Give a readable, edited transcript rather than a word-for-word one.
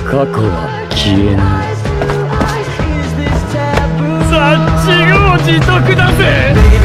過去は消えない。 さあ自業自得だぜ。